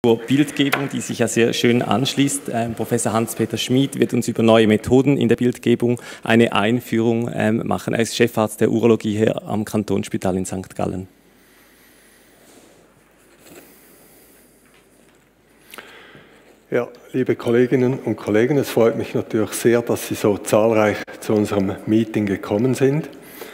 Zur Bildgebung, die sich ja sehr schön anschließt. Professor Hans-Peter Schmid wird uns über neue Methoden in der Bildgebung eine Einführung machen. Er ist Chefarzt der Urologie hier am Kantonsspital in St. Gallen. Ja, liebe Kolleginnen und Kollegen, es freut mich natürlich sehr, dass Sie so zahlreich zu unserem Meeting gekommen sind.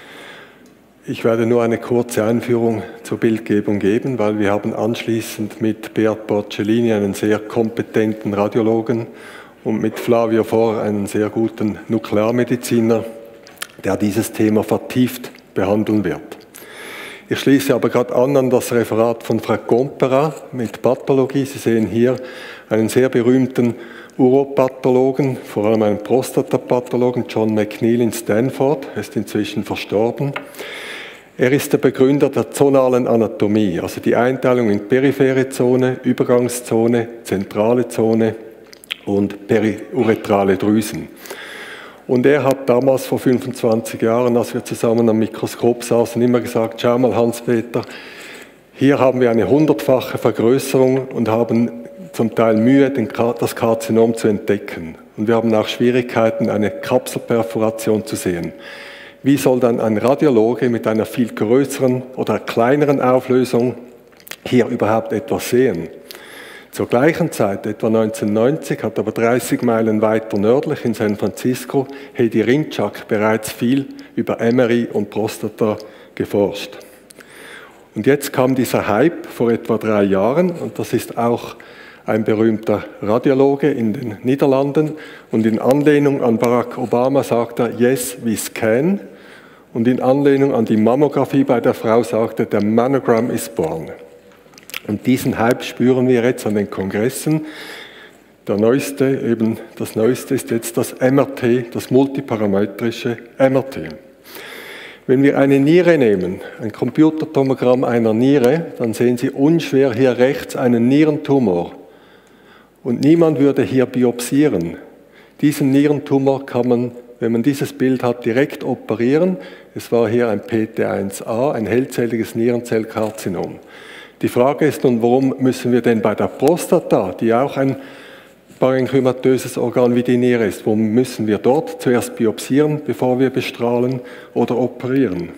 Ich werde nur eine kurze Einführung zur Bildgebung geben, weil wir haben anschließend mit Beat Porcellini einen sehr kompetenten Radiologen und mit Flavio Vor einen sehr guten Nuklearmediziner, der dieses Thema vertieft behandeln wird. Ich schließe aber gerade an das Referat von Frau Compera mit Pathologie. Sie sehen hier einen sehr berühmten Uropathologen, vor allem einen Prostatapathologen, John McNeil in Stanford. Er ist inzwischen verstorben. Er ist der Begründer der zonalen Anatomie, also die Einteilung in periphere Zone, Übergangszone, zentrale Zone und periuretrale Drüsen. Und er hat damals vor 25 Jahren, als wir zusammen am Mikroskop saßen, immer gesagt, schau mal Hans-Peter, hier haben wir eine 100-fache Vergrößerung und haben zum Teil Mühe, das Karzinom zu entdecken. Und wir haben auch Schwierigkeiten, eine Kapselperforation zu sehen. Wie soll dann ein Radiologe mit einer viel größeren oder kleineren Auflösung hier überhaupt etwas sehen? Zur gleichen Zeit, etwa 1990, hat aber 30 Meilen weiter nördlich in San Francisco Hedy Rinczak bereits viel über MRI und Prostata geforscht. Und jetzt kam dieser Hype vor etwa 3 Jahren, und das ist auch ein berühmter Radiologe in den Niederlanden, und in Anlehnung an Barack Obama sagt er, yes, we scan, und in Anlehnung an die Mammographie bei der Frau sagt er, der Mammogram is born. Und diesen Hype spüren wir jetzt an den Kongressen. Das Neueste ist jetzt das MRT, das multiparametrische MRT. Wenn wir eine Niere nehmen, ein Computertomogramm einer Niere, dann sehen Sie unschwer hier rechts einen Nierentumor. Und niemand würde hier biopsieren. Diesen Nierentumor kann man, wenn man dieses Bild hat, direkt operieren. Es war hier ein PT1a, ein hellzelliges Nierenzellkarzinom. Die Frage ist nun, warum müssen wir denn bei der Prostata, die auch ein parenchymatöses Organ wie die Niere ist, warum müssen wir dort zuerst biopsieren, bevor wir bestrahlen oder operieren?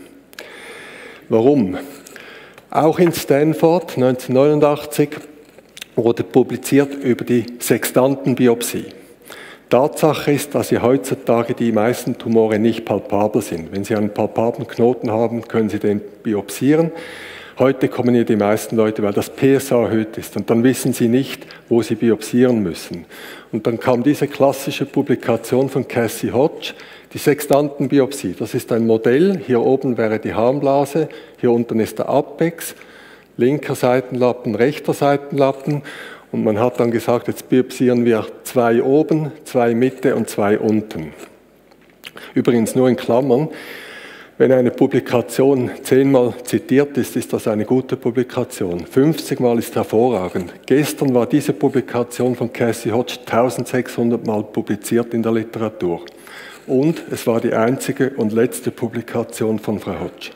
Warum? Auch in Stanford 1989 wurde publiziert über die Sextantenbiopsie. Tatsache ist, dass heutzutage die meisten Tumore nicht palpabel sind. Wenn Sie einen palpablen Knoten haben, können Sie den biopsieren. Heute kommen hier die meisten Leute, weil das PSA erhöht ist, und dann wissen sie nicht, wo sie biopsieren müssen. Und dann kam diese klassische Publikation von Cassie Hodge, die Sextantenbiopsie. Das ist ein Modell, hier oben wäre die Harnblase, hier unten ist der Apex, linker Seitenlappen, rechter Seitenlappen, und man hat dann gesagt, jetzt biopsieren wir 2 oben, 2 Mitte und 2 unten. Übrigens nur in Klammern. Wenn eine Publikation 10-mal zitiert ist, ist das eine gute Publikation. 50-mal ist hervorragend. Gestern war diese Publikation von Cassie Hodge 1600-mal publiziert in der Literatur. Und es war die einzige und letzte Publikation von Frau Hodge.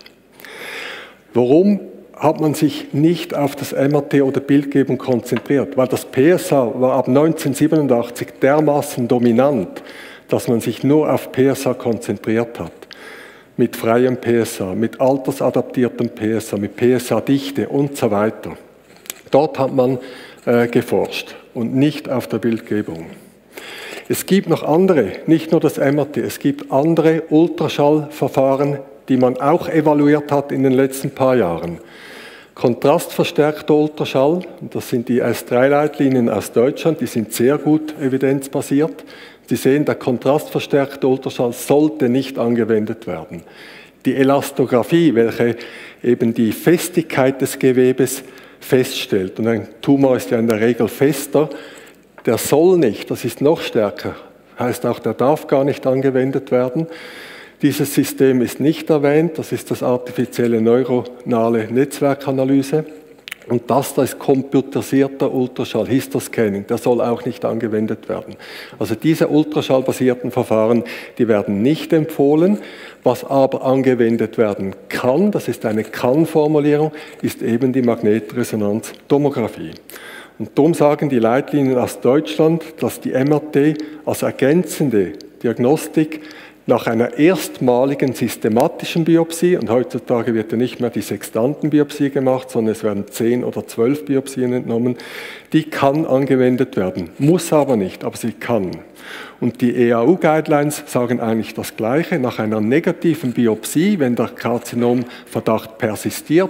Warum hat man sich nicht auf das MRT oder Bildgebung konzentriert? Weil das PSA war ab 1987 dermaßen dominant, dass man sich nur auf PSA konzentriert hat. Mit freiem PSA, mit altersadaptiertem PSA, mit PSA-Dichte und so weiter. Dort hat man geforscht und nicht auf der Bildgebung. Es gibt noch andere, nicht nur das MRT, es gibt andere Ultraschallverfahren, die man auch evaluiert hat in den letzten paar Jahren. Kontrastverstärkter Ultraschall, das sind die S3-Leitlinien aus Deutschland, die sind sehr gut evidenzbasiert. Sie sehen, der kontrastverstärkte Ultraschall sollte nicht angewendet werden. Die Elastographie, welche eben die Festigkeit des Gewebes feststellt, und ein Tumor ist ja in der Regel fester, der soll nicht, das ist noch stärker, heißt auch, der darf gar nicht angewendet werden. Dieses System ist nicht erwähnt, das ist das artifizielle neuronale Netzwerkanalyse. Und das ist computerisierter Ultraschall, Histoscanning, der soll auch nicht angewendet werden. Also diese ultraschallbasierten Verfahren, die werden nicht empfohlen. Was aber angewendet werden kann, das ist eine Kann-Formulierung, ist eben die Magnetresonanztomographie. Und darum sagen die Leitlinien aus Deutschland, dass die MRT als ergänzende Diagnostik nach einer erstmaligen systematischen Biopsie, und heutzutage wird ja nicht mehr die Sextantenbiopsie gemacht, sondern es werden 10 oder 12 Biopsien entnommen, die kann angewendet werden, muss aber nicht, aber sie kann. Und die EAU-Guidelines sagen eigentlich das Gleiche. Nach einer negativen Biopsie, wenn der Karzinomverdacht persistiert,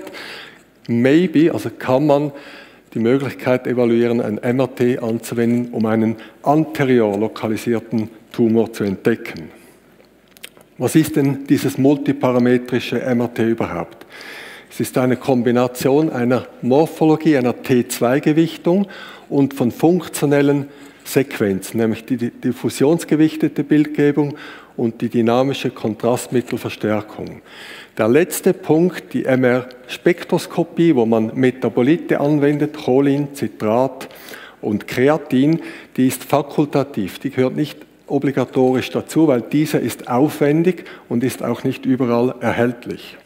maybe, also kann man die Möglichkeit evaluieren, ein MRT anzuwenden, um einen anterior lokalisierten Tumor zu entdecken. Was ist denn dieses multiparametrische MRT überhaupt? Es ist eine Kombination einer Morphologie, einer T2-Gewichtung und von funktionellen Sequenzen, nämlich die diffusionsgewichtete Bildgebung und die dynamische Kontrastmittelverstärkung. Der letzte Punkt, die MR-Spektroskopie, wo man Metabolite anwendet, Cholin, Citrat und Kreatin, die ist fakultativ, die gehört nicht obligatorisch dazu, weil dieser ist aufwendig und ist auch nicht überall erhältlich.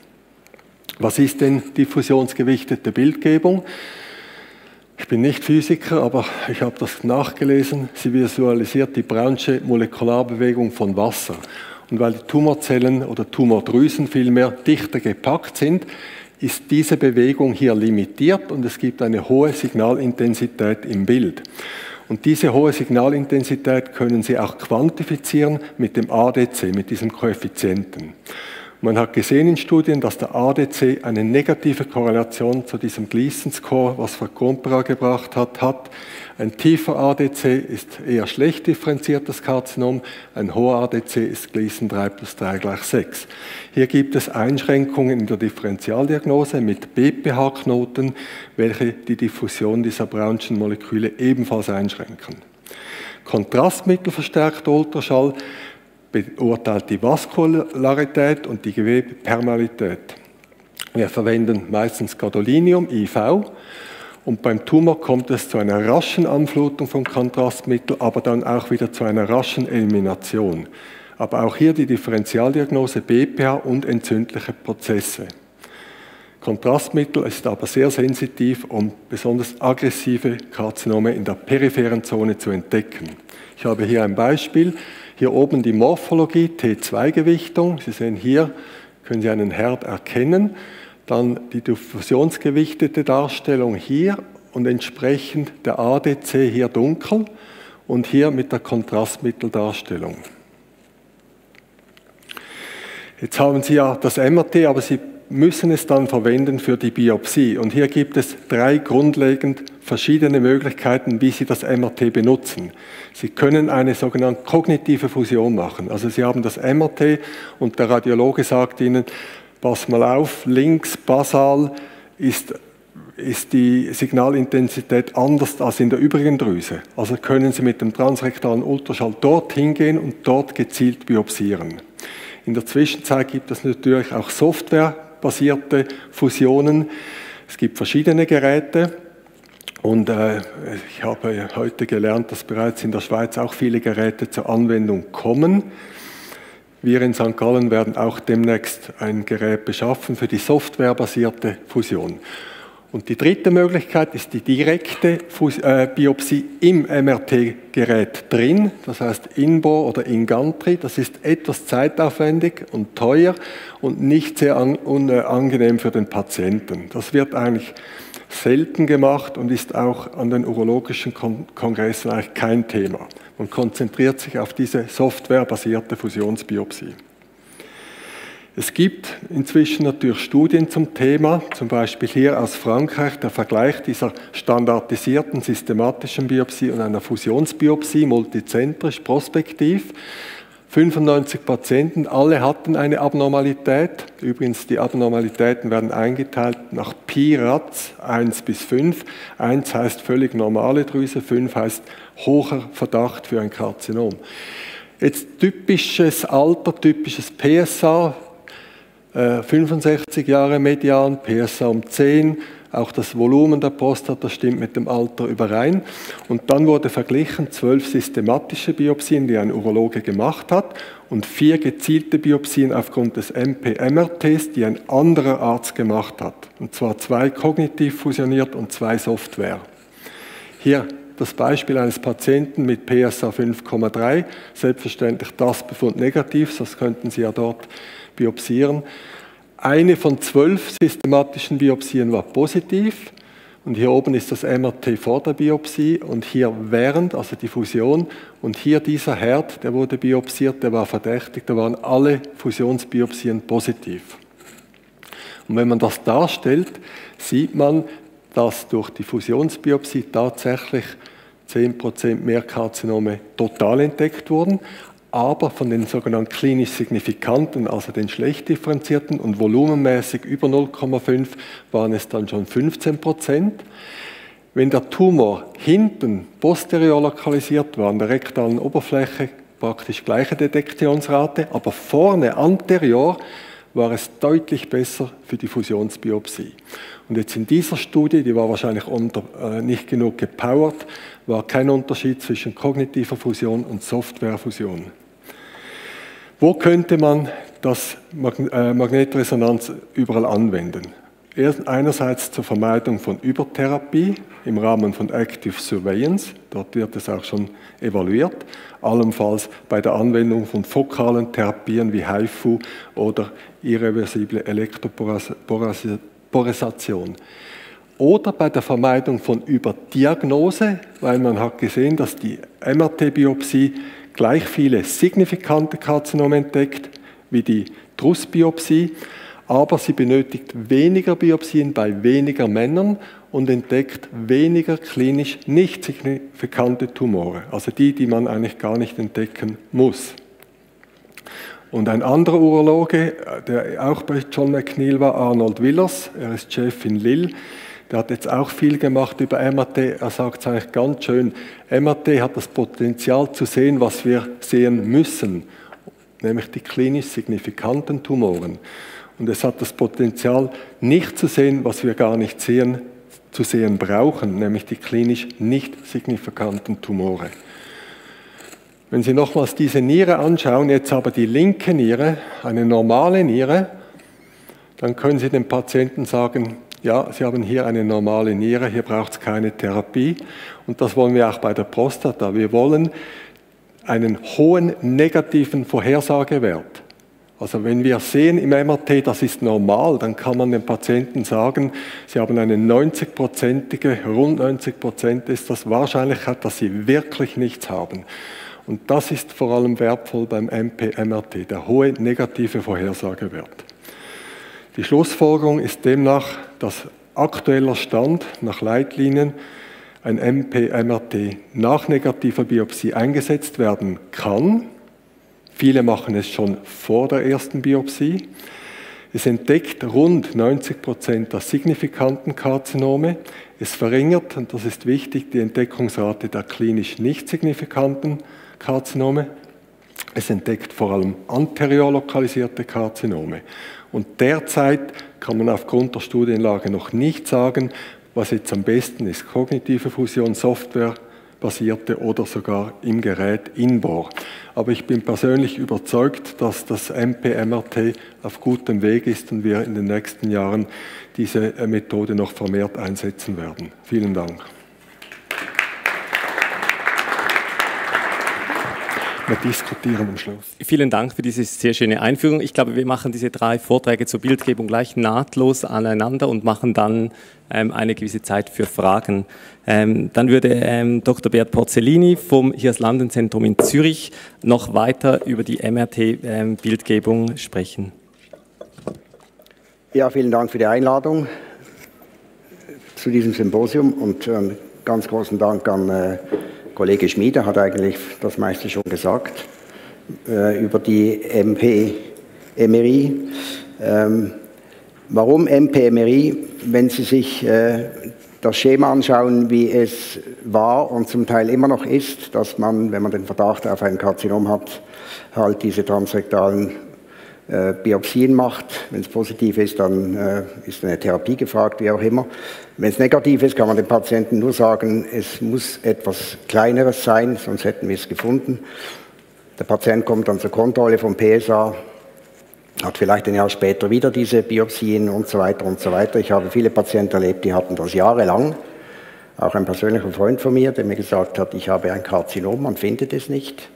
Was ist denn diffusionsgewichtete Bildgebung? Ich bin nicht Physiker, aber ich habe das nachgelesen. Sie visualisiert die Brownsche Molekularbewegung von Wasser. Und weil die Tumorzellen oder Tumordrüsen vielmehr dichter gepackt sind, ist diese Bewegung hier limitiert und es gibt eine hohe Signalintensität im Bild. Und diese hohe Signalintensität können Sie auch quantifizieren mit dem ADC, mit diesem Koeffizienten. Man hat gesehen in Studien, dass der ADC eine negative Korrelation zu diesem Gleason-Score, was Frau Kompera gebracht hat. Ein tiefer ADC ist eher schlecht differenziertes Karzinom, ein hoher ADC ist Gleason 3 + 3 = 6. Hier gibt es Einschränkungen in der Differentialdiagnose mit BPH-Knoten, welche die Diffusion dieser Brownschen Moleküle ebenfalls einschränken. Kontrastmittelverstärkter Ultraschall beurteilt die Vaskularität und die Gewebepermeabilität. Wir verwenden meistens Gadolinium, IV, und beim Tumor kommt es zu einer raschen Anflutung von Kontrastmittel, aber dann auch wieder zu einer raschen Elimination. Aber auch hier die Differentialdiagnose BPH und entzündliche Prozesse. Kontrastmittel ist aber sehr sensitiv, um besonders aggressive Karzinome in der peripheren Zone zu entdecken. Ich habe hier ein Beispiel. Hier oben die Morphologie, T2-Gewichtung. Sie sehen hier, können Sie einen Herd erkennen. Dann die diffusionsgewichtete Darstellung hier und entsprechend der ADC hier dunkel und hier mit der Kontrastmitteldarstellung. Jetzt haben Sie ja das MRT, aber Sie müssen es dann verwenden für die Biopsie. Und hier gibt es 3 grundlegend verschiedene Möglichkeiten, wie Sie das MRT benutzen. Sie können eine sogenannte kognitive Fusion machen. Also Sie haben das MRT und der Radiologe sagt Ihnen, pass mal auf, links basal ist die Signalintensität anders als in der übrigen Drüse. Also können Sie mit dem transrektalen Ultraschall dorthin gehen und dort gezielt biopsieren. In der Zwischenzeit gibt es natürlich auch softwarebasierte Fusionen. Es gibt verschiedene Geräte und ich habe heute gelernt, dass bereits in der Schweiz auch viele Geräte zur Anwendung kommen. Wir in St. Gallen werden auch demnächst ein Gerät beschaffen für die softwarebasierte Fusion. Und die dritte Möglichkeit ist die direkte Biopsie im MRT-Gerät drin, das heißt InBor oder InGantry. Das ist etwas zeitaufwendig und teuer und nicht sehr angenehm für den Patienten. Das wird eigentlich selten gemacht und ist auch an den urologischen Kongressen eigentlich kein Thema. Man konzentriert sich auf diese softwarebasierte Fusionsbiopsie. Es gibt inzwischen natürlich Studien zum Thema, zum Beispiel hier aus Frankreich, der Vergleich dieser standardisierten systematischen Biopsie und einer Fusionsbiopsie, multizentrisch, prospektiv. 95 Patienten, alle hatten eine Abnormalität. Übrigens, die Abnormalitäten werden eingeteilt nach Pi-Rats 1 bis 5. 1 heißt völlig normale Drüse, 5 heißt hoher Verdacht für ein Karzinom. Jetzt typisches Alter, typisches PSA, 65 Jahre Median, PSA um 10, auch das Volumen der Prostata stimmt mit dem Alter überein. Und dann wurde verglichen 12 systematische Biopsien, die ein Urologe gemacht hat, und 4 gezielte Biopsien aufgrund des MP-MRTs, die ein anderer Arzt gemacht hat. Und zwar 2 kognitiv fusioniert und 2 Software. Hier das Beispiel eines Patienten mit PSA 5,3. Selbstverständlich das Befund negativ, sonst könnten Sie ja dort biopsieren. Eine von 12 systematischen Biopsien war positiv. Und hier oben ist das MRT vor der Biopsie und hier während, also die Fusion. Und hier dieser Herd, der wurde biopsiert, der war verdächtig, da waren alle Fusionsbiopsien positiv. Und wenn man das darstellt, sieht man, dass durch die Fusionsbiopsie tatsächlich 10% mehr Karzinome total entdeckt wurden, aber von den sogenannten klinisch signifikanten, also den schlecht differenzierten und volumenmäßig über 0,5 waren es dann schon 15%. Wenn der Tumor hinten posterior lokalisiert war, an der rektalen Oberfläche, praktisch gleiche Detektionsrate, aber vorne anterior war es deutlich besser für die Fusionsbiopsie. Und jetzt in dieser Studie, die war wahrscheinlich nicht genug gepowert, war kein Unterschied zwischen kognitiver Fusion und Softwarefusion. Wo könnte man das Magnetresonanz überall anwenden? Einerseits zur Vermeidung von Übertherapie im Rahmen von Active Surveillance, dort wird es auch schon evaluiert, allenfalls bei der Anwendung von fokalen Therapien wie HIFU oder irreversible Elektroporisation. Oder bei der Vermeidung von Überdiagnose, weil man hat gesehen, dass die MRT-Biopsie gleich viele signifikante Karzinome entdeckt wie die Drussbiopsie, aber sie benötigt weniger Biopsien bei weniger Männern und entdeckt weniger klinisch nicht signifikante Tumore, also die man eigentlich gar nicht entdecken muss. Und ein anderer Urologe, der auch bei John McNeil war, Arnold Willers, er ist Chef in Lille, der hat jetzt auch viel gemacht über MRT. Er sagt es eigentlich ganz schön, MRT hat das Potenzial zu sehen, was wir sehen müssen, nämlich die klinisch signifikanten Tumoren. Und es hat das Potenzial, nicht zu sehen, was wir gar nicht sehen, zu sehen brauchen, nämlich die klinisch nicht signifikanten Tumore. Wenn Sie nochmals diese Niere anschauen, jetzt aber die linke Niere, eine normale Niere, dann können Sie dem Patienten sagen, ja, Sie haben hier eine normale Niere, hier braucht es keine Therapie. Und das wollen wir auch bei der Prostata. Wir wollen einen hohen negativen Vorhersagewert. Also wenn wir sehen im MRT, das ist normal, dann kann man dem Patienten sagen, Sie haben eine 90-prozentige, rund 90% ist das Wahrscheinlichkeit, dass Sie wirklich nichts haben. Und das ist vor allem wertvoll beim MP-MRT, der hohe negative Vorhersagewert. Die Schlussfolgerung ist demnach, dass aktueller Stand nach Leitlinien ein MP-MRT nach negativer Biopsie eingesetzt werden kann. Viele machen es schon vor der ersten Biopsie. Es entdeckt rund 90% der signifikanten Karzinome. Es verringert, und das ist wichtig, die Entdeckungsrate der klinisch nicht signifikanten Karzinome. Es entdeckt vor allem anterior lokalisierte Karzinome. Und derzeit kann man aufgrund der Studienlage noch nicht sagen, was jetzt am besten ist. Kognitive Fusion, softwarebasierte oder sogar im Gerät inbore. Aber ich bin persönlich überzeugt, dass das MP-MRT auf gutem Weg ist und wir in den nächsten Jahren diese Methode noch vermehrt einsetzen werden. Vielen Dank. Wir diskutieren am Schluss. Vielen Dank für diese sehr schöne Einführung. Ich glaube, wir machen diese 3 Vorträge zur Bildgebung gleich nahtlos aneinander und machen dann eine gewisse Zeit für Fragen. Dann würde Dr. Beat Porcellini vom Hirslanden-Zentrum in Zürich noch weiter über die MRT-Bildgebung sprechen. Ja, vielen Dank für die Einladung zu diesem Symposium und ganz großen Dank an Kollege Schmid, hat eigentlich das meiste schon gesagt über die MP-MRI. Warum MP-MRI? Wenn Sie sich das Schema anschauen, wie es war und zum Teil immer noch ist, dass man, wenn man den Verdacht auf ein Karzinom hat, halt diese transrektalen Biopsien macht. Wenn es positiv ist, dann ist eine Therapie gefragt, wie auch immer. Wenn es negativ ist, kann man dem Patienten nur sagen, es muss etwas Kleineres sein, sonst hätten wir es gefunden. Der Patient kommt dann zur Kontrolle vom PSA, hat vielleicht ein Jahr später wieder diese Biopsien und so weiter und so weiter. Ich habe viele Patienten erlebt, die hatten das jahrelang. auch ein persönlicher Freund von mir, der mir gesagt hat, ich habe ein Karzinom, man findet es nicht.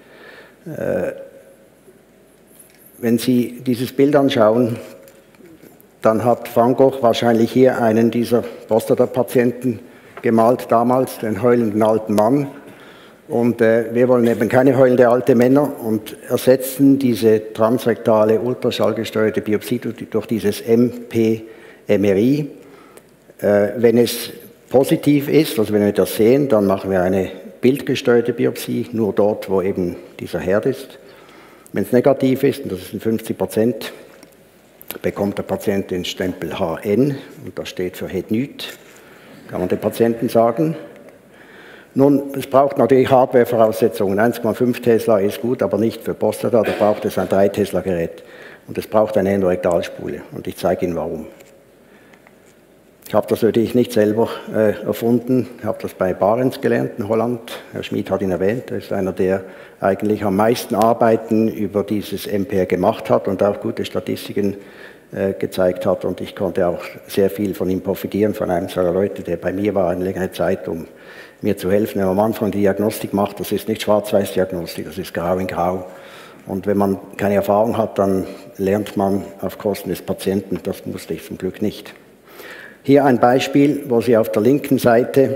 Wenn Sie dieses Bild anschauen, dann hat Van Gogh wahrscheinlich hier einen dieser Prostata-Patienten gemalt damals, den heulenden alten Mann. Und wir wollen eben keine heulende alte Männer und ersetzen diese transrektale ultraschallgesteuerte Biopsie durch dieses MP-MRI. Wenn es positiv ist, also wenn wir das sehen, dann machen wir eine bildgesteuerte Biopsie, nur dort, wo eben dieser Herd ist. Wenn es negativ ist, und das ist in 50%, bekommt der Patient den Stempel HN, und das steht für Het Niet, kann man dem Patienten sagen. Nun, es braucht natürlich Hardware-Voraussetzungen. 1,5 Tesla ist gut, aber nicht für Prostata. Da braucht es ein 3 Tesla-Gerät. Und es braucht eine Endorektalspule. Und ich zeige Ihnen warum. Ich habe das natürlich nicht selber erfunden. Ich habe das bei Barents gelernt in Holland. Herr Schmid hat ihn erwähnt. Er ist einer, der eigentlich am meisten Arbeiten über dieses MPR gemacht hat und auch gute Statistiken gezeigt hat. Und ich konnte auch sehr viel von ihm profitieren, von einem seiner Leute, der bei mir war eine längere Zeit, um mir zu helfen. Wenn man am Anfang die Diagnostik macht, das ist nicht Schwarz-Weiß-Diagnostik, das ist Grau in Grau. Und wenn man keine Erfahrung hat, dann lernt man auf Kosten des Patienten. Das musste ich zum Glück nicht. Hier ein Beispiel, wo Sie auf der linken Seite,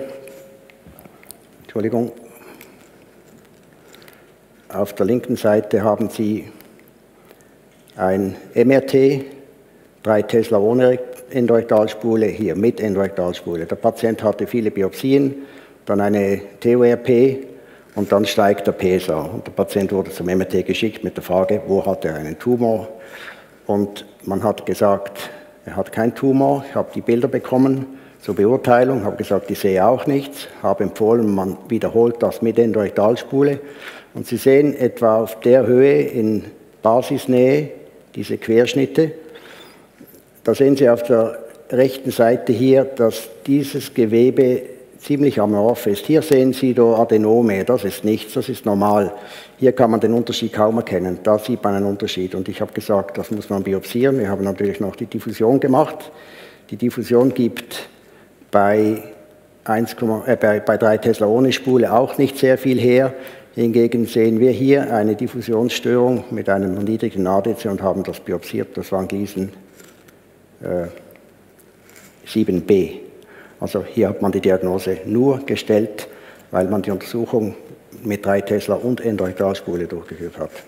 auf der linken Seite haben Sie ein MRT, 3 Tesla ohne Endorektalspule, hier mit Endorektalspule. Der Patient hatte viele Biopsien, dann eine TURP und dann steigt der PSA. Und der Patient wurde zum MRT geschickt mit der Frage, wo hat er einen Tumor? Und man hat gesagt, er hat keinen Tumor. Ich habe die Bilder bekommen zur Beurteilung, habe gesagt, ich sehe auch nichts, habe empfohlen, man wiederholt das mit Endorektalspule. Und Sie sehen etwa auf der Höhe in Basisnähe diese Querschnitte. Da sehen Sie auf der rechten Seite hier, dass dieses Gewebe ziemlich amorph ist. Hier sehen Sie da Adenome, das ist nichts, das ist normal. Hier kann man den Unterschied kaum erkennen, da sieht man einen Unterschied. Und ich habe gesagt, das muss man biopsieren. Wir haben natürlich noch die Diffusion gemacht. Die Diffusion gibt bei 3 Tesla ohne Spule auch nicht sehr viel her. Hingegen sehen wir hier eine Diffusionsstörung mit einem niedrigen ADC und haben das biopsiert. Das war ein Gleason 7b. Also hier hat man die Diagnose nur gestellt, weil man die Untersuchung mit 3 Tesla und Endorektalspule durchgeführt hat.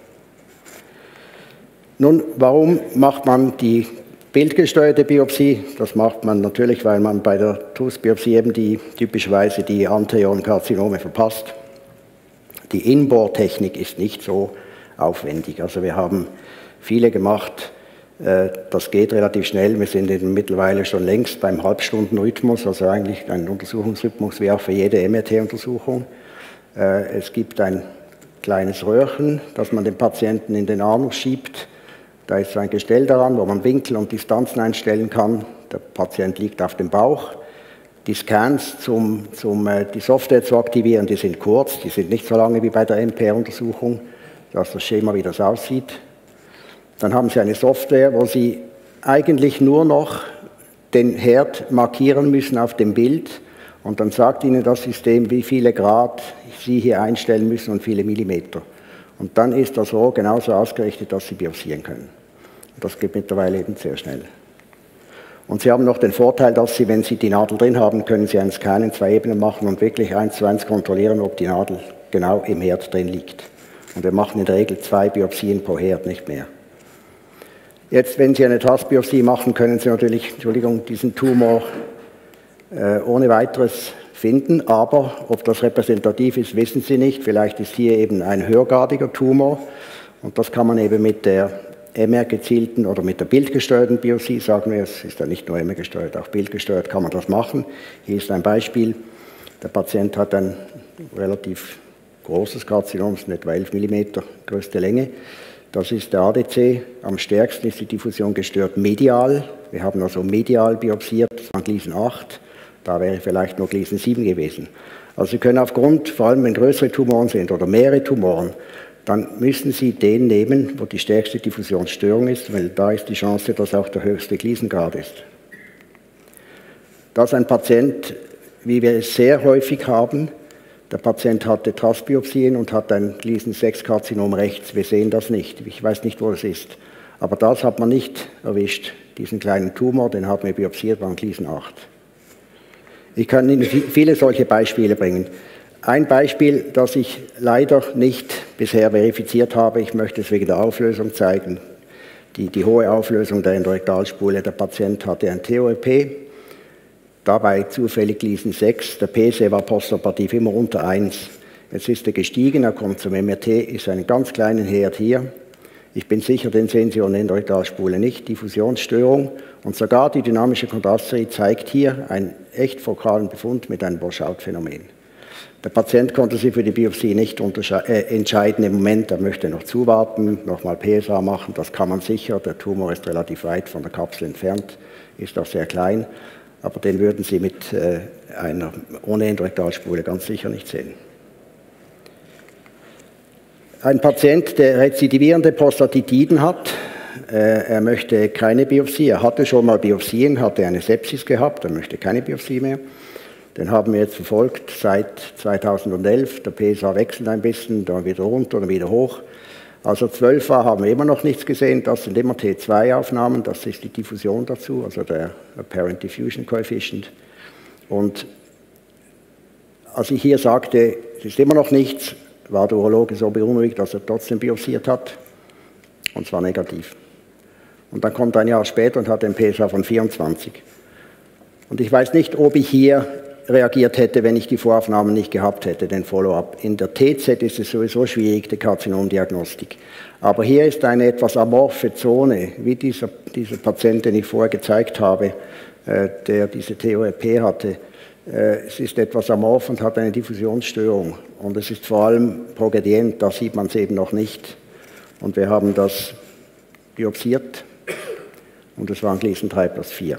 Nun, warum macht man die bildgesteuerte Biopsie? Das macht man natürlich, weil man bei der TUS-Biopsie eben typischerweise die anterioren Karzinome verpasst. Die Inbohrtechnik ist nicht so aufwendig. Also wir haben viele gemacht. Das geht relativ schnell. Wir sind mittlerweile schon längst beim Halbstundenrhythmus, also eigentlich ein Untersuchungsrhythmus wie auch für jede MRT-Untersuchung. Es gibt ein kleines Röhrchen, das man dem Patienten in den Anus schiebt. Da ist ein Gestell daran, wo man Winkel und Distanzen einstellen kann. Der Patient liegt auf dem Bauch. Die Scans, die Software zu aktivieren, die sind kurz, die sind nicht so lange wie bei der MPR-Untersuchung. Das ist das Schema, wie das aussieht. Dann haben Sie eine Software, wo Sie eigentlich nur noch den Herd markieren müssen auf dem Bild und dann sagt Ihnen das System, wie viele Grad Sie hier einstellen müssen und viele Millimeter. Und dann ist das Rohr genauso ausgerichtet, dass Sie biopsieren können. Und das geht mittlerweile eben sehr schnell. Und Sie haben noch den Vorteil, dass Sie, wenn Sie die Nadel drin haben, können Sie einen Scan in 2 Ebenen machen und wirklich 1:1 kontrollieren, ob die Nadel genau im Herd drin liegt. Und wir machen in der Regel 2 Biopsien pro Herd, nicht mehr. Jetzt, wenn Sie eine TAS-Biopsie machen, können Sie natürlich, diesen Tumor ohne weiteres finden, aber ob das repräsentativ ist, wissen Sie nicht. Vielleicht ist hier eben ein höhergradiger Tumor und das kann man eben mit der MR-gezielten oder mit der bildgesteuerten Biopsie, sagen wir, es ist ja nicht nur MR gesteuert, auch bildgesteuert kann man das machen. Hier ist ein Beispiel, der Patient hat ein relativ großes Karzinom, es ist etwa 11 mm, größte Länge. Das ist der ADC. Am stärksten ist die Diffusion gestört medial. Wir haben also medial biopsiert, das war Gleason 8. Da wäre vielleicht nur Gleason 7 gewesen. Also Sie können aufgrund, vor allem wenn größere Tumoren sind oder mehrere Tumoren, dann müssen Sie den nehmen, wo die stärkste Diffusionsstörung ist, weil da ist die Chance, dass auch der höchste Gleason-Grad ist. Da ist ein Patient wie wir es sehr häufig haben. Der Patient hatte Trastbiopsien und hat ein Gleason-6-Karzinom rechts. Wir sehen das nicht. Ich weiß nicht, wo es ist. Aber das hat man nicht erwischt. Diesen kleinen Tumor, den haben wir biopsiert, war ein Gleason 8. Ich kann Ihnen viele solche Beispiele bringen. Ein Beispiel, das ich leider nicht bisher verifiziert habe, ich möchte es wegen der Auflösung zeigen. Die hohe Auflösung der Endorektalspule. Der Patient hatte ein TOEP, dabei zufällig Gleason 6. Der PSA war postoperativ immer unter 1. Jetzt ist er gestiegen, er kommt zum MRT, ist einen ganz kleinen Herd hier. Ich bin sicher, den sehen Sie an der Endorektalspule nicht. Diffusionsstörung und sogar die dynamische Kontrastserie zeigt hier einen echt fokalen Befund mit einem Washout-Phänomen. Der Patient konnte sich für die Biopsie nicht entscheiden im Moment, er möchte noch zuwarten, nochmal PSA machen, das kann man sicher, der Tumor ist relativ weit von der Kapsel entfernt, ist auch sehr klein, aber den würden Sie mit einer ohne Endorektalspule ganz sicher nicht sehen. Ein Patient, der rezidivierende Prostatitiden hat, er möchte keine Biopsie, er hatte schon mal Biopsien, hatte eine Sepsis gehabt, er möchte keine Biopsie mehr. Den haben wir jetzt verfolgt seit 2011. Der PSA wechselt ein bisschen, dann wieder runter, dann wieder hoch. Als er 12 war, haben wir immer noch nichts gesehen. Das sind immer T2-Aufnahmen, das ist die Diffusion dazu, also der Apparent Diffusion Coefficient. Und als ich hier sagte, es ist immer noch nichts, war der Urologe so beunruhigt, dass er trotzdem biopsiert hat. Und zwar negativ. Und dann kommt ein Jahr später und hat einen PSA von 24. Und ich weiß nicht, ob ich hier reagiert hätte, wenn ich die Voraufnahmen nicht gehabt hätte, den Follow-up. In der TZ ist es sowieso schwierig, die Karzinomdiagnostik. Aber hier ist eine etwas amorphe Zone, wie dieser Patient, den ich vorher gezeigt habe, der diese TOEP hatte. Es ist etwas amorph und hat eine Diffusionsstörung. Und es ist vor allem progredient, da sieht man es eben noch nicht. Und wir haben das biopsiert und es war ein Gleason 3+4.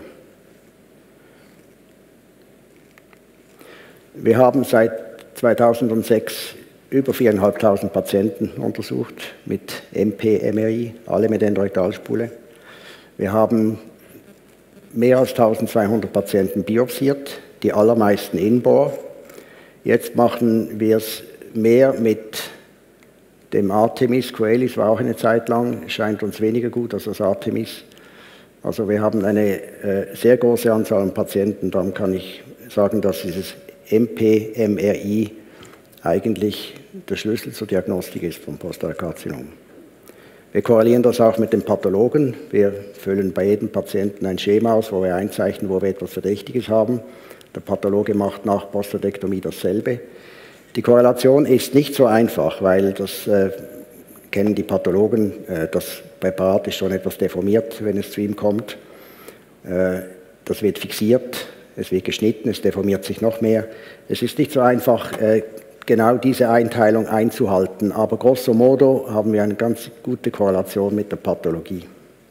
Wir haben seit 2006 über 4.500 Patienten untersucht mit MP-MRI, alle mit Endorektalspule. Wir haben mehr als 1.200 Patienten biopsiert, die allermeisten in-bore. Jetzt machen wir es mehr mit dem Artemis. Coelis war auch eine Zeit lang, scheint uns weniger gut als das Artemis. Also wir haben eine sehr große Anzahl an Patienten, darum kann ich sagen, dass dieses MP-MRI eigentlich der Schlüssel zur Diagnostik ist vom Prostatakarzinom. Wir korrelieren das auch mit den Pathologen. Wir füllen bei jedem Patienten ein Schema aus, wo wir einzeichnen, wo wir etwas Verdächtiges haben. Der Pathologe macht nach Prostatektomie dasselbe. Die Korrelation ist nicht so einfach, weil das kennen die Pathologen, das Präparat ist schon etwas deformiert, wenn es zu ihm kommt. Das wird fixiert. Es wird geschnitten, es deformiert sich noch mehr. Es ist nicht so einfach, genau diese Einteilung einzuhalten, aber grosso modo haben wir eine ganz gute Korrelation mit der Pathologie.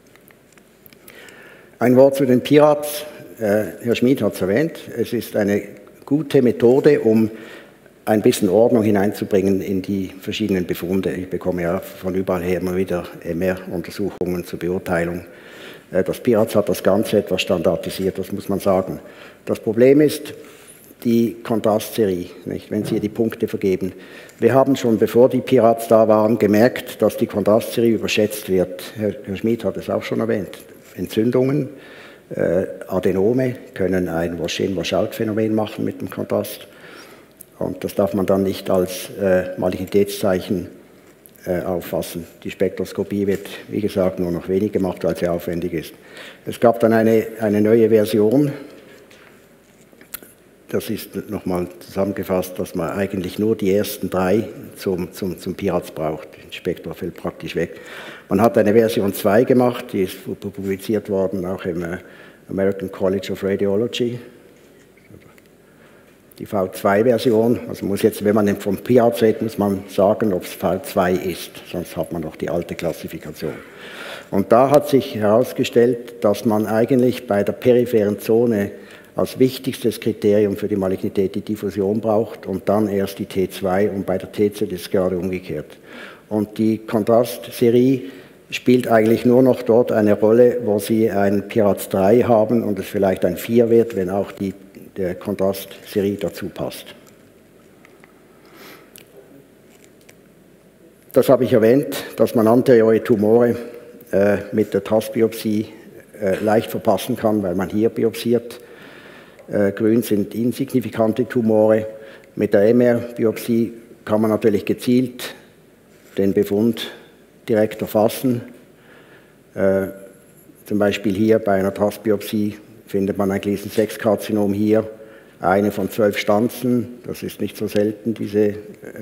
Ein Wort zu den PIRATs. Herr Schmid hat es erwähnt. Es ist eine gute Methode, um ein bisschen Ordnung hineinzubringen in die verschiedenen Befunde. Ich bekomme ja von überall her immer wieder MR-Untersuchungen zur Beurteilung. Das PIRATS hat das Ganze etwas standardisiert, das muss man sagen. Das Problem ist die Kontrastserie, nicht, wenn Sie hier die Punkte vergeben. Wir haben schon, bevor die PIRATS da waren, gemerkt, dass die Kontrastserie überschätzt wird. Herr Schmid hat es auch schon erwähnt. Entzündungen, Adenome können ein Wash-in-Wash-out-Phänomen machen mit dem Kontrast. Und das darf man dann nicht als Malignitätszeichen auffassen. Die Spektroskopie wird, wie gesagt, nur noch wenig gemacht, weil sie aufwendig ist. Es gab dann eine neue Version. Das ist nochmal zusammengefasst, dass man eigentlich nur die ersten 3 zum PIRATS braucht. Das Spektrum fällt praktisch weg. Man hat eine Version 2 gemacht, die ist publiziert worden, auch im American College of Radiology. Die V2-Version, also muss jetzt, wenn man vom PIRATS redet, muss man sagen, ob es V2 ist, sonst hat man noch die alte Klassifikation. Und da hat sich herausgestellt, dass man eigentlich bei der peripheren Zone als wichtigstes Kriterium für die Malignität die Diffusion braucht und dann erst die T2 und bei der TZ ist es gerade umgekehrt. Und die Kontrastserie spielt eigentlich nur noch dort eine Rolle, wo Sie ein PIRATS 3 haben und es vielleicht ein 4 wird, wenn auch der Kontrastserie dazu passt. Das habe ich erwähnt, dass man anteriore Tumore mit der Tastbiopsie leicht verpassen kann, weil man hier biopsiert. Grün sind insignifikante Tumore. Mit der MR-Biopsie kann man natürlich gezielt den Befund direkt erfassen. Zum Beispiel hier bei einer Tastbiopsie findet man ein Gleason-6-Karzinom hier, eine von 12 Stanzen. Das ist nicht so selten, diese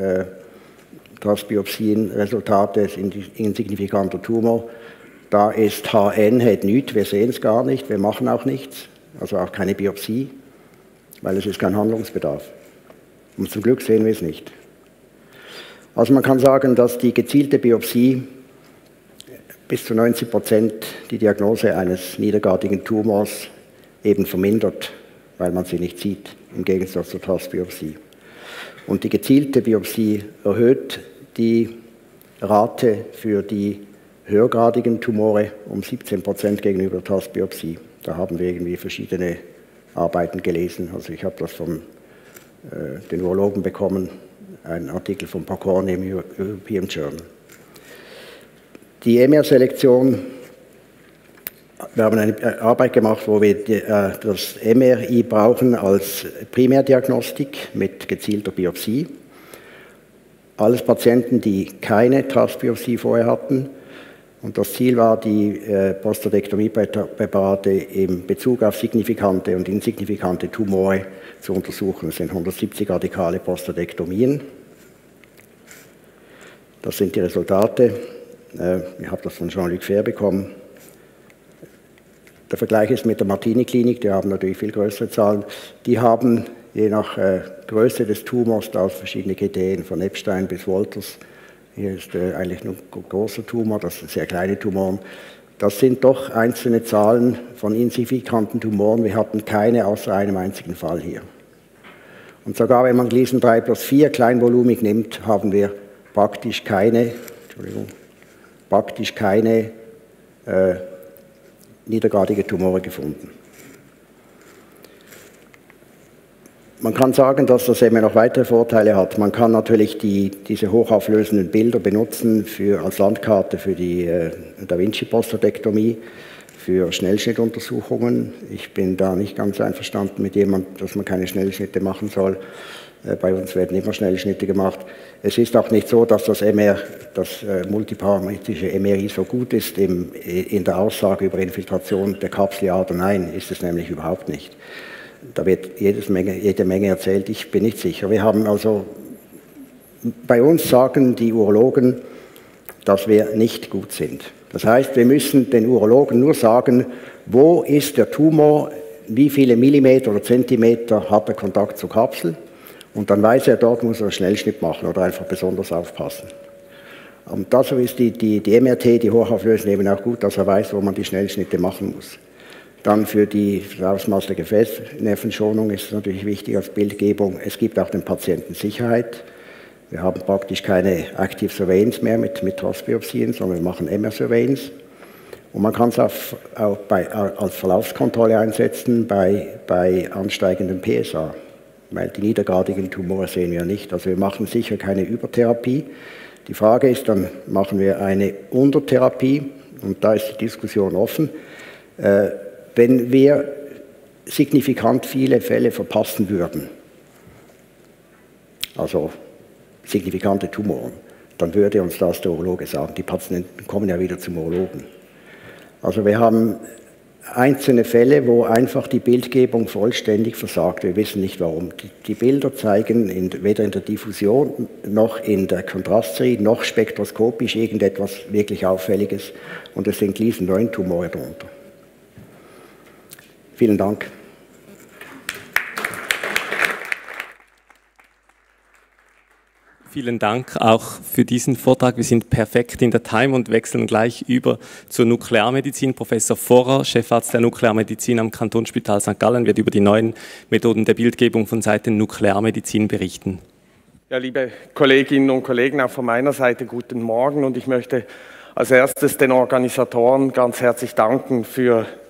Tastbiopsien-Resultate, ist ein insignifikanter Tumor. Da ist HN, hat nichts, wir sehen es gar nicht, wir machen auch nichts, also auch keine Biopsie, weil es ist kein Handlungsbedarf. Und zum Glück sehen wir es nicht. Also man kann sagen, dass die gezielte Biopsie bis zu 90% die Diagnose eines niedergradigen Tumors eben vermindert, weil man sie nicht sieht, im Gegensatz zur Tastbiopsie. Und die gezielte Biopsie erhöht die Rate für die höhergradigen Tumore um 17% gegenüber der Tastbiopsie. Da haben wir irgendwie verschiedene Arbeiten gelesen. Also ich habe das von den Urologen bekommen, einen Artikel von Pokorny im European Journal. Die MR-Selektion, wir haben eine Arbeit gemacht, wo wir das MRI brauchen als Primärdiagnostik mit gezielter Biopsie. Alles Patienten, die keine Tastbiopsie vorher hatten. Und das Ziel war, die Prostatektomiepräparate in Bezug auf signifikante und insignifikante Tumore zu untersuchen. Es sind 170 radikale Prostatektomien. Das sind die Resultate. Ich habe das von Jean-Luc Fair bekommen. Der Vergleich ist mit der Martini-Klinik, die haben natürlich viel größere Zahlen. Die haben je nach Größe des Tumors, da verschiedene Kriterien, von Epstein bis Wolters. Hier ist eigentlich nur ein großer Tumor, das sind sehr kleine Tumoren. Das sind doch einzelne Zahlen von insignifikanten Tumoren. Wir hatten keine außer einem einzigen Fall hier. Und sogar wenn man Gleason 3+4 kleinvolumig nimmt, haben wir praktisch keine niedergradige Tumore gefunden. Man kann sagen, dass das eben noch weitere Vorteile hat. Man kann natürlich diese hochauflösenden Bilder benutzen als Landkarte für die Da Vinci-Prostatektomie, für Schnellschnittuntersuchungen. Ich bin da nicht ganz einverstanden mit jemandem, dass man keine Schnellschnitte machen soll. Bei uns werden immer Schnellschnitte gemacht. Es ist auch nicht so, dass das multiparametrische MRI so gut ist in der Aussage über Infiltration der Kapsel, ja oder nein, ist es nämlich überhaupt nicht. Da wird jede Menge erzählt, ich bin nicht sicher. Wir haben also, bei uns sagen die Urologen, dass wir nicht gut sind. Das heißt, wir müssen den Urologen nur sagen, wo ist der Tumor, wie viele Millimeter oder Zentimeter hat er Kontakt zur Kapsel, und dann weiß er, dort muss er einen Schnellschnitt machen oder einfach besonders aufpassen. Und dazu ist die MRT, die hochauflösende, eben auch gut, dass er weiß, wo man die Schnellschnitte machen muss. Dann für das Ausmaß der Gefäßnervenschonung ist es natürlich wichtig als Bildgebung. Es gibt auch den Patienten Sicherheit. Wir haben praktisch keine Active Surveillance mehr mit Tastbiopsien, sondern wir machen MR-Surveillance. Und man kann es auch als Verlaufskontrolle einsetzen bei ansteigendem PSA, weil die niedergradigen Tumore sehen wir nicht. Also wir machen sicher keine Übertherapie. Die Frage ist, dann machen wir eine Untertherapie, und da ist die Diskussion offen. Wenn wir signifikant viele Fälle verpassen würden, also signifikante Tumoren, dann würde uns das der Urologe sagen. Die Patienten kommen ja wieder zum Urologen. Also wir haben einzelne Fälle, wo einfach die Bildgebung vollständig versagt. Wir wissen nicht warum. Die Bilder zeigen weder in der Diffusion noch in der Kontrastserie noch spektroskopisch irgendetwas wirklich Auffälliges, und es sind Gleason-9-Tumore darunter. Vielen Dank. Vielen Dank auch für diesen Vortrag. Wir sind perfekt in der Time und wechseln gleich über zur Nuklearmedizin. Professor Vorer, Chefarzt der Nuklearmedizin am Kantonsspital St. Gallen, wird über die neuen Methoden der Bildgebung von Seiten Nuklearmedizin berichten. Ja, liebe Kolleginnen und Kollegen, auch von meiner Seite guten Morgen, und ich möchte als erstes den Organisatoren ganz herzlich danken für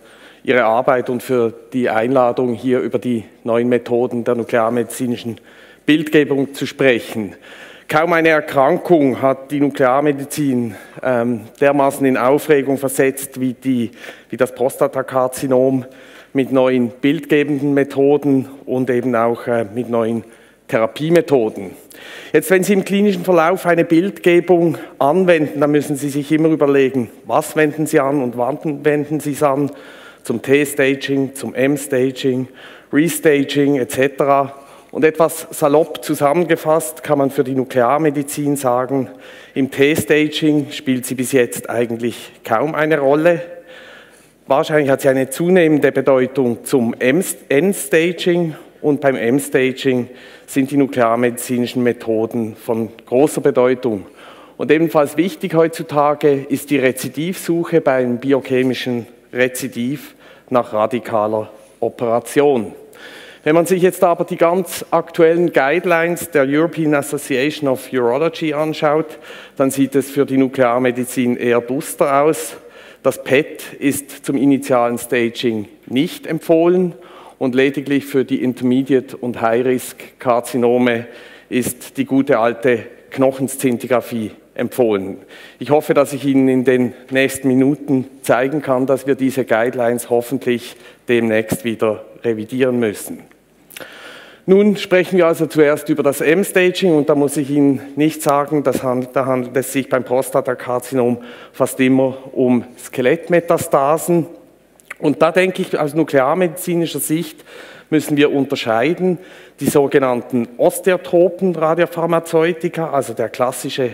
Ihre Arbeit und für die Einladung, hier über die neuen Methoden der nuklearmedizinischen Bildgebung zu sprechen. Kaum eine Erkrankung hat die Nuklearmedizin dermaßen in Aufregung versetzt wie das Prostatakarzinom mit neuen bildgebenden Methoden und eben auch mit neuen Therapiemethoden. Jetzt, wenn Sie im klinischen Verlauf eine Bildgebung anwenden, dann müssen Sie sich immer überlegen, was wenden Sie an und wann wenden Sie es an, zum T-Staging, zum M-Staging, Restaging etc. Und etwas salopp zusammengefasst kann man für die Nuklearmedizin sagen, im T-Staging spielt sie bis jetzt eigentlich kaum eine Rolle. Wahrscheinlich hat sie eine zunehmende Bedeutung zum N-Staging und beim M-Staging sind die nuklearmedizinischen Methoden von großer Bedeutung. Und ebenfalls wichtig heutzutage ist die Rezidivsuche beim biochemischen Rezidiv nach radikaler Operation. Wenn man sich jetzt aber die ganz aktuellen Guidelines der European Association of Urology anschaut, dann sieht es für die Nuklearmedizin eher duster aus. Das PET ist zum initialen Staging nicht empfohlen und lediglich für die Intermediate- und High-Risk-Karzinome ist die gute alte Knochenszintigraphie empfohlen. Ich hoffe, dass ich Ihnen in den nächsten Minuten zeigen kann, dass wir diese Guidelines hoffentlich demnächst wieder revidieren müssen. Nun sprechen wir also zuerst über das M-Staging und da muss ich Ihnen nicht sagen, da handelt es sich beim Prostatakarzinom fast immer um Skelettmetastasen. Und da denke ich, aus nuklearmedizinischer Sicht müssen wir unterscheiden die sogenannten osteotropen Radiopharmazeutika, also der klassische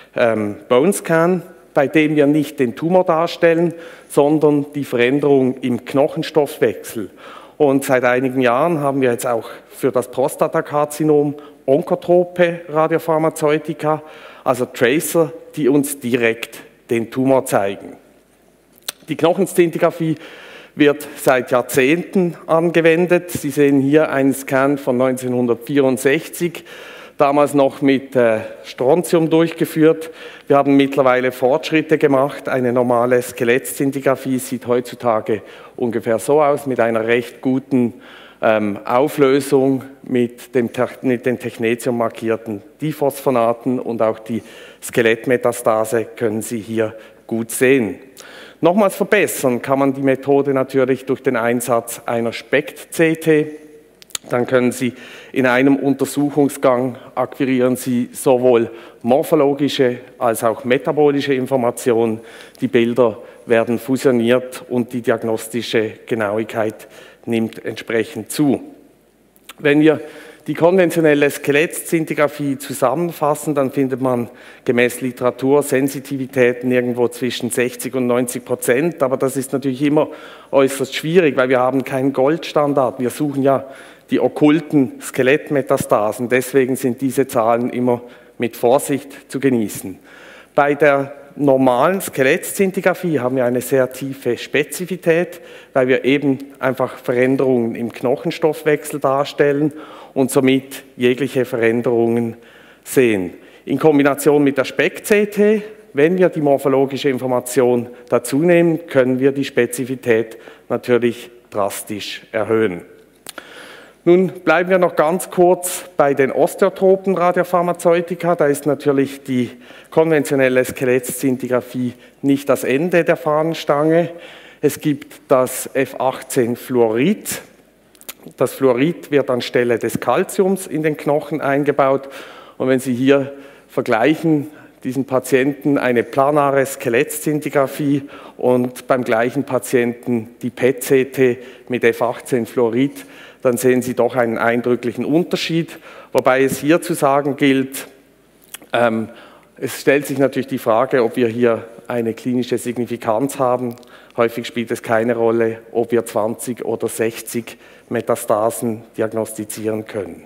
Bone Scan, bei dem wir nicht den Tumor darstellen, sondern die Veränderung im Knochenstoffwechsel. Und seit einigen Jahren haben wir jetzt auch für das Prostatakarzinom onkotrope Radiopharmazeutika, also Tracer, die uns direkt den Tumor zeigen. Die Knochenszintigraphie wird seit Jahrzehnten angewendet. Sie sehen hier einen Scan von 1964, damals noch mit Strontium durchgeführt. Wir haben mittlerweile Fortschritte gemacht. Eine normale Skelettszintigraphie sieht heutzutage ungefähr so aus, mit einer recht guten Auflösung mit den Technetium markierten Diphosphonaten und auch die Skelettmetastase können Sie hier gut sehen. Nochmals verbessern kann man die Methode natürlich durch den Einsatz einer SPECT-CT. Dann können Sie in einem Untersuchungsgang akquirieren Sie sowohl morphologische als auch metabolische Informationen. Die Bilder werden fusioniert und die diagnostische Genauigkeit nimmt entsprechend zu. Wenn wir die konventionelle Skelettszintigraphie zusammenfassen, dann findet man gemäß Literatur Sensitivitäten irgendwo zwischen 60 und 90%, aber das ist natürlich immer äußerst schwierig, weil wir haben keinen Goldstandard. Wir suchen ja die okkulten Skelettmetastasen, deswegen sind diese Zahlen immer mit Vorsicht zu genießen. Bei der normalen Skelettszintigraphie haben wir eine sehr tiefe Spezifität, weil wir eben einfach Veränderungen im Knochenstoffwechsel darstellen und somit jegliche Veränderungen sehen. In Kombination mit der SPECT-CT, wenn wir die morphologische Information dazu nehmen, können wir die Spezifität natürlich drastisch erhöhen. Nun bleiben wir noch ganz kurz bei den osteotropen Radiopharmazeutika. Da ist natürlich die konventionelle Skelettszintigraphie nicht das Ende der Fahnenstange. Es gibt das F18-Fluorid. Das Fluorid wird anstelle des Calciums in den Knochen eingebaut. Und wenn Sie hier vergleichen, diesen Patienten eine planare Skelettszintigraphie und beim gleichen Patienten die PET-CT mit F18-Fluorid, dann sehen Sie doch einen eindrücklichen Unterschied. Wobei es hier zu sagen gilt, es stellt sich natürlich die Frage, ob wir hier eine klinische Signifikanz haben. Häufig spielt es keine Rolle, ob wir 20 oder 60 Metastasen diagnostizieren können.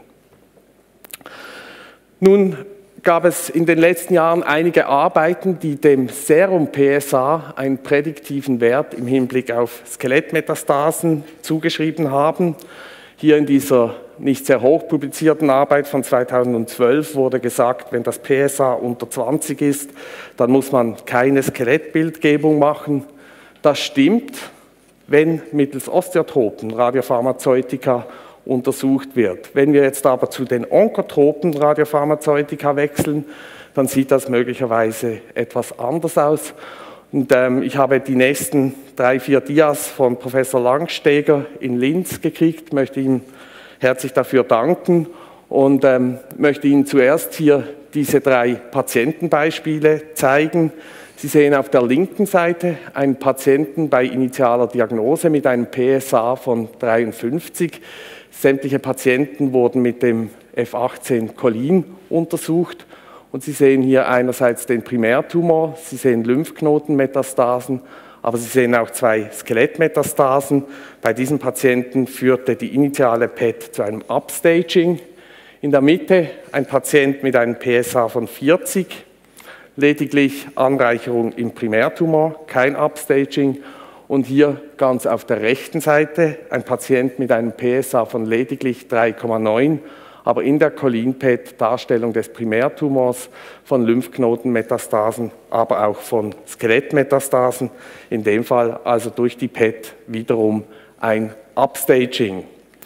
Nun gab es in den letzten Jahren einige Arbeiten, die dem Serum-PSA einen prädiktiven Wert im Hinblick auf Skelettmetastasen zugeschrieben haben. Hier in dieser nicht sehr hoch publizierten Arbeit von 2012 wurde gesagt, wenn das PSA unter 20 ist, dann muss man keine Skelettbildgebung machen. Das stimmt, wenn mittels Osteotopen Radiopharmazeutika untersucht wird. Wenn wir jetzt aber zu den onkotropen Radiopharmazeutika wechseln, dann sieht das möglicherweise etwas anders aus. Und ich habe die nächsten 3, 4 Dias von Professor Langsteger in Linz gekriegt, möchte ihm herzlich dafür danken und möchte Ihnen zuerst hier diese 3 Patientenbeispiele zeigen. Sie sehen auf der linken Seite einen Patienten bei initialer Diagnose mit einem PSA von 53. Sämtliche Patienten wurden mit dem F18 Cholin untersucht. Und Sie sehen hier einerseits den Primärtumor, Sie sehen Lymphknotenmetastasen, aber Sie sehen auch 2 Skelettmetastasen. Bei diesem Patienten führte die initiale PET zu einem Upstaging. In der Mitte ein Patient mit einem PSA von 40, lediglich Anreicherung im Primärtumor, kein Upstaging. Und hier ganz auf der rechten Seite ein Patient mit einem PSA von lediglich 3,9, aber in der Cholin-PET Darstellung des Primärtumors von Lymphknotenmetastasen, aber auch von Skelettmetastasen, in dem Fall also durch die PET wiederum ein Upstaging.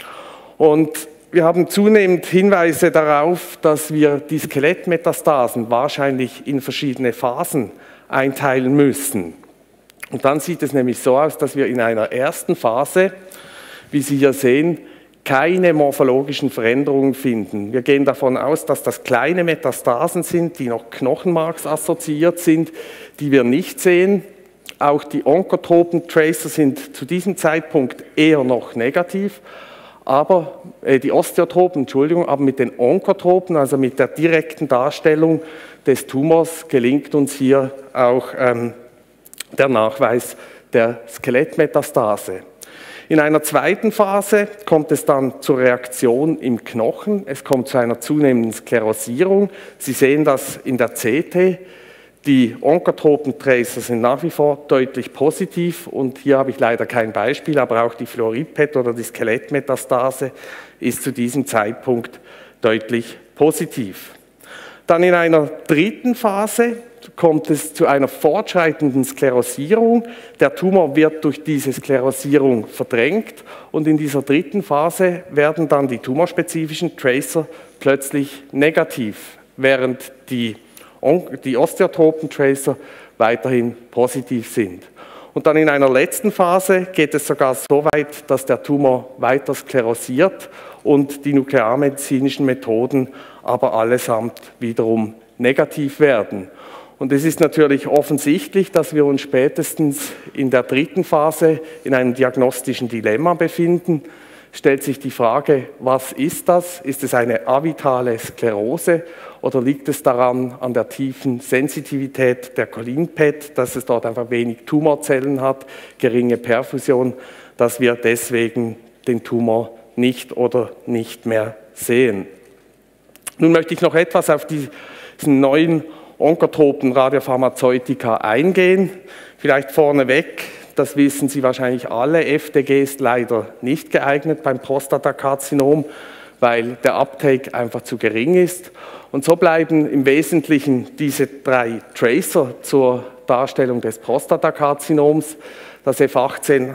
Und wir haben zunehmend Hinweise darauf, dass wir die Skelettmetastasen wahrscheinlich in verschiedene Phasen einteilen müssen. Und dann sieht es nämlich so aus, dass wir in einer ersten Phase, wie Sie hier sehen, keine morphologischen Veränderungen finden. Wir gehen davon aus, dass das kleine Metastasen sind, die noch knochenmarksassoziiert sind, die wir nicht sehen. Auch die Onkotropen-Tracer sind zu diesem Zeitpunkt eher noch negativ, aber die Osteotropen, Entschuldigung, aber mit den Onkotropen, also mit der direkten Darstellung des Tumors, gelingt uns hier auch der Nachweis der Skelettmetastase. In einer zweiten Phase kommt es dann zur Reaktion im Knochen. Es kommt zu einer zunehmenden Sklerosierung. Sie sehen das in der CT. Die Onkotropen-Tracer sind nach wie vor deutlich positiv und hier habe ich leider kein Beispiel, aber auch die Fluorid-PET oder die Skelettmetastase ist zu diesem Zeitpunkt deutlich positiv. Dann in einer dritten Phase kommt es zu einer fortschreitenden Sklerosierung. Der Tumor wird durch diese Sklerosierung verdrängt und in dieser dritten Phase werden dann die tumorspezifischen Tracer plötzlich negativ, während die Osteotopen-Tracer weiterhin positiv sind. Und dann in einer letzten Phase geht es sogar so weit, dass der Tumor weiter sklerosiert und die nuklearmedizinischen Methoden aber allesamt wiederum negativ werden. Und es ist natürlich offensichtlich, dass wir uns spätestens in der dritten Phase in einem diagnostischen Dilemma befinden. Stellt sich die Frage, was ist das? Ist es eine avitale Sklerose oder liegt es daran an der tiefen Sensitivität der Cholin-PET, dass es dort einfach wenig Tumorzellen hat, geringe Perfusion, dass wir deswegen den Tumor nicht oder nicht mehr sehen? Nun möchte ich noch etwas auf diesen neuen onkotropen Radiopharmazeutika eingehen. Vielleicht vorneweg, das wissen Sie wahrscheinlich alle, FDG ist leider nicht geeignet beim Prostatakarzinom, weil der Uptake einfach zu gering ist. Und so bleiben im Wesentlichen diese 3 Tracer zur Darstellung des Prostatakarzinoms. Das F18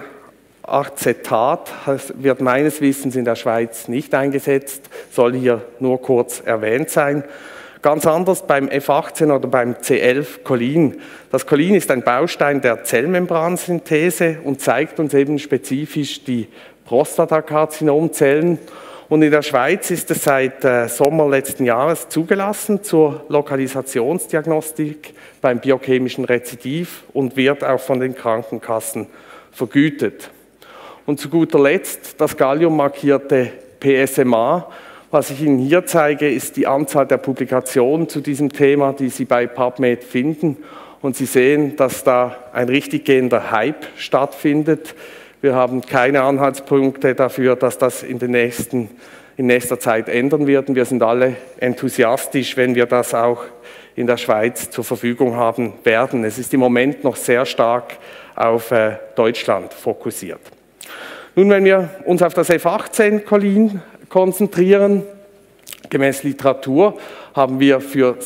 Acetat wird meines Wissens in der Schweiz nicht eingesetzt, soll hier nur kurz erwähnt sein. Ganz anders beim F18 oder beim C11 Cholin. Das Cholin ist ein Baustein der Zellmembransynthese und zeigt uns eben spezifisch die Prostatakarzinomzellen. Und in der Schweiz ist es seit Sommer letzten Jahres zugelassen zur Lokalisationsdiagnostik beim biochemischen Rezidiv und wird auch von den Krankenkassen vergütet. Und zu guter Letzt das galliummarkierte PSMA. Was ich Ihnen hier zeige, ist die Anzahl der Publikationen zu diesem Thema, die Sie bei PubMed finden. Und Sie sehen, dass da ein richtig gehender Hype stattfindet. Wir haben keine Anhaltspunkte dafür, dass das in nächster Zeit ändern wird. Wir sind alle enthusiastisch, wenn wir das auch in der Schweiz zur Verfügung haben werden. Es ist im Moment noch sehr stark auf Deutschland fokussiert. Nun, wenn wir uns auf das F18-Cholin konzentrieren, gemäß Literatur haben wir für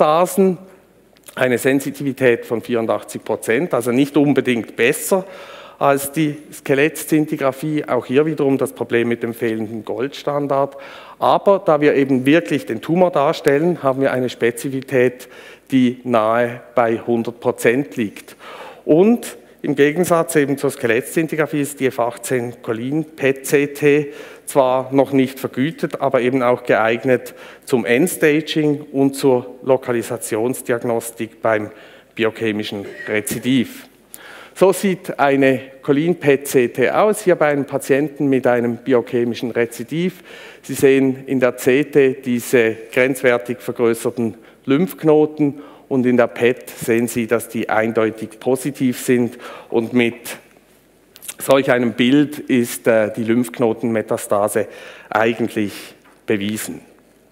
Skelettmetastasen eine Sensitivität von 84%, also nicht unbedingt besser, als die Skelettszintigraphie. Auch hier wiederum das Problem mit dem fehlenden Goldstandard. Aber da wir eben wirklich den Tumor darstellen, haben wir eine Spezifität, die nahe bei 100% liegt. Und im Gegensatz eben zur Skelettszintigraphie ist die F18-Cholin-PET-CT zwar noch nicht vergütet, aber eben auch geeignet zum Endstaging und zur Lokalisationsdiagnostik beim biochemischen Rezidiv. So sieht eine Cholin-PET-CT aus, hier bei einem Patienten mit einem biochemischen Rezidiv. Sie sehen in der CT diese grenzwertig vergrößerten Lymphknoten und in der PET sehen Sie, dass die eindeutig positiv sind und mit solch einem Bild ist die Lymphknotenmetastase eigentlich bewiesen.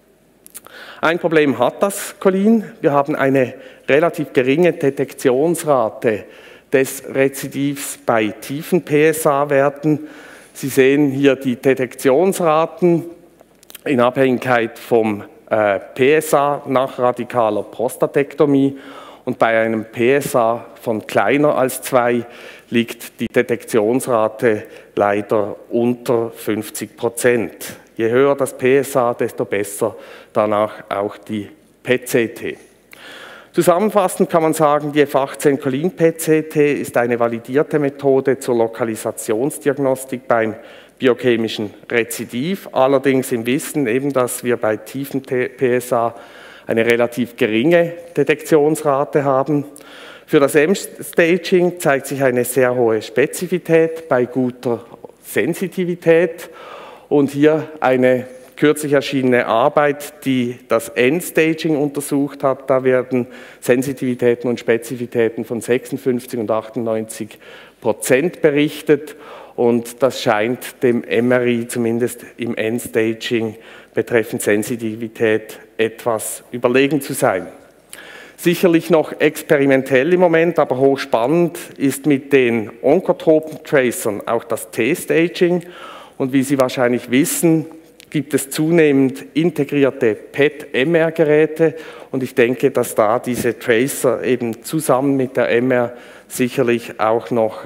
Ein Problem hat das Cholin. Wir haben eine relativ geringe Detektionsrate des Rezidivs bei tiefen PSA-Werten. Sie sehen hier die Detektionsraten in Abhängigkeit vom PSA nach radikaler Prostatektomie und bei einem PSA von kleiner als 2 liegt die Detektionsrate leider unter 50%. Je höher das PSA, desto besser danach auch die PET-CT. Zusammenfassend kann man sagen, die F18-Cholin-PET-CT ist eine validierte Methode zur Lokalisationsdiagnostik beim biochemischen Rezidiv, allerdings im Wissen eben, dass wir bei tiefen PSA eine relativ geringe Detektionsrate haben. Für das M-Staging zeigt sich eine sehr hohe Spezifität bei guter Sensitivität und hier eine kürzlich erschienene Arbeit, die das End-Staging untersucht hat. Da werden Sensitivitäten und Spezifitäten von 56 und 98% berichtet und das scheint dem MRI zumindest im End-Staging betreffend Sensitivität etwas überlegen zu sein. Sicherlich noch experimentell im Moment, aber hochspannend ist mit den Oncotropen-Tracern auch das T-Staging. Und wie Sie wahrscheinlich wissen, gibt es zunehmend integrierte PET-MR-Geräte. Und ich denke, dass da diese Tracer eben zusammen mit der MR sicherlich auch noch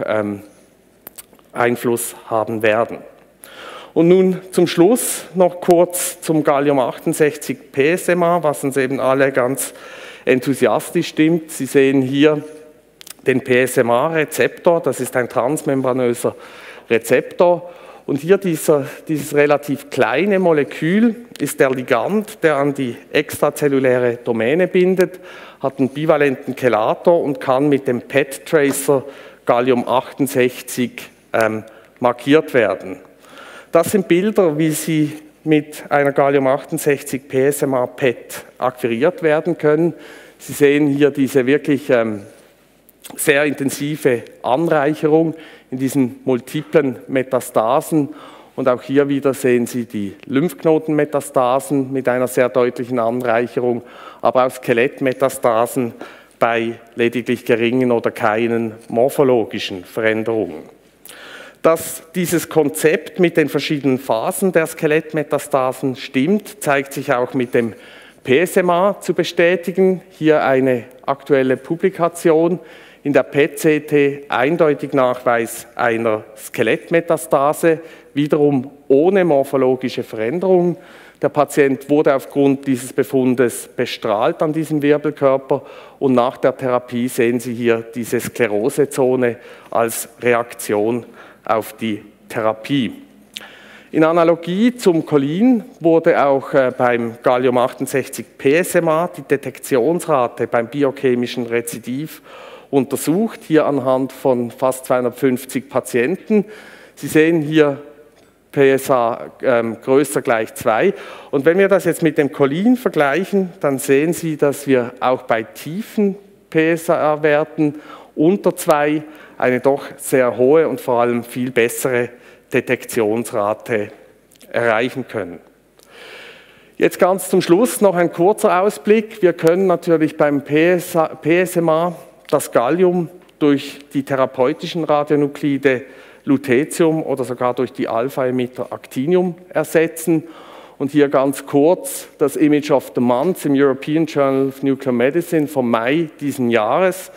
Einfluss haben werden. Und nun zum Schluss noch kurz zum Gallium-68 PSMA, was uns eben alle ganz enthusiastisch stimmt. Sie sehen hier den PSMA-Rezeptor, das ist ein transmembranöser Rezeptor. Und hier dieses relativ kleine Molekül ist der Ligand, der an die extrazelluläre Domäne bindet, hat einen bivalenten Chelator und kann mit dem PET-Tracer Gallium-68 markiert werden. Das sind Bilder, wie sie mit einer Gallium-68 PSMA PET akquiriert werden können. Sie sehen hier diese wirklich sehr intensive Anreicherung in diesen multiplen Metastasen. Und auch hier wieder sehen Sie die Lymphknotenmetastasen mit einer sehr deutlichen Anreicherung, aber auch Skelettmetastasen bei lediglich geringen oder keinen morphologischen Veränderungen. Dass dieses Konzept mit den verschiedenen Phasen der Skelettmetastasen stimmt, zeigt sich auch mit dem PSMA zu bestätigen. Hier eine aktuelle Publikation in der PET-CT, eindeutig Nachweis einer Skelettmetastase, wiederum ohne morphologische Veränderung. Der Patient wurde aufgrund dieses Befundes bestrahlt an diesem Wirbelkörper und nach der Therapie sehen Sie hier diese Sklerosezone als Reaktion auf die Therapie. In Analogie zum Cholin wurde auch beim Gallium-68 PSMA die Detektionsrate beim biochemischen Rezidiv untersucht, hier anhand von fast 250 Patienten. Sie sehen hier PSA größer gleich 2. Und wenn wir das jetzt mit dem Cholin vergleichen, dann sehen Sie, dass wir auch bei tiefen PSA-Werten unter 2 eine doch sehr hohe und vor allem viel bessere Detektionsrate erreichen können. Jetzt ganz zum Schluss noch ein kurzer Ausblick. Wir können natürlich beim PSMA das Gallium durch die therapeutischen Radionuklide Lutetium oder sogar durch die Alpha-Emitter Actinium ersetzen. Und hier ganz kurz das Image of the Month im European Journal of Nuclear Medicine vom Mai diesen Jahres.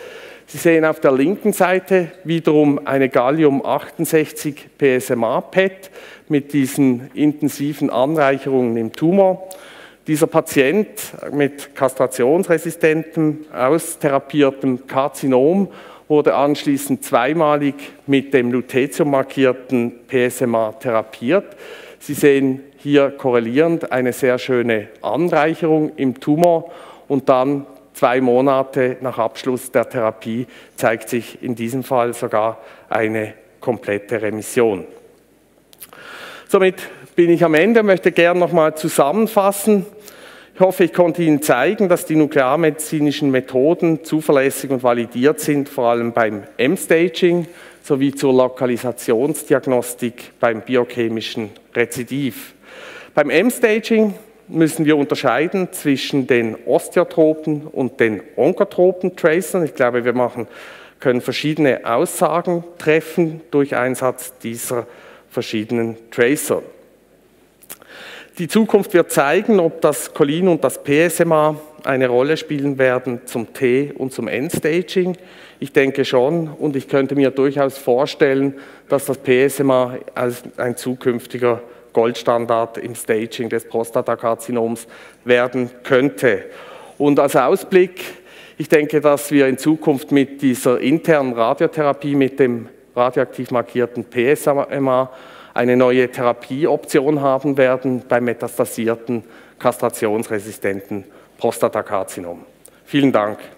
Sie sehen auf der linken Seite wiederum eine Gallium-68 PSMA-PET mit diesen intensiven Anreicherungen im Tumor. Dieser Patient mit kastrationsresistentem, austherapiertem Karzinom wurde anschließend zweimalig mit dem lutetium-markierten PSMA therapiert. Sie sehen hier korrelierend eine sehr schöne Anreicherung im Tumor und dann 2 Monate nach Abschluss der Therapie zeigt sich in diesem Fall sogar eine komplette Remission. Somit bin ich am Ende, möchte gerne nochmal zusammenfassen. Ich hoffe, ich konnte Ihnen zeigen, dass die nuklearmedizinischen Methoden zuverlässig und validiert sind, vor allem beim M-Staging sowie zur Lokalisationsdiagnostik beim biochemischen Rezidiv. Beim M-Staging müssen wir unterscheiden zwischen den osteotropen und den onkotropen Tracern. Ich glaube, wir können verschiedene Aussagen treffen durch Einsatz dieser verschiedenen Tracer. Die Zukunft wird zeigen, ob das Cholin und das PSMA eine Rolle spielen werden zum T- und zum N-Staging. Ich denke schon und ich könnte mir durchaus vorstellen, dass das PSMA als ein zukünftiger Goldstandard im Staging des Prostatakarzinoms werden könnte. Und als Ausblick, ich denke, dass wir in Zukunft mit dieser internen Radiotherapie, mit dem radioaktiv markierten PSMA, eine neue Therapieoption haben werden beim metastasierten, kastrationsresistenten Prostatakarzinom. Vielen Dank.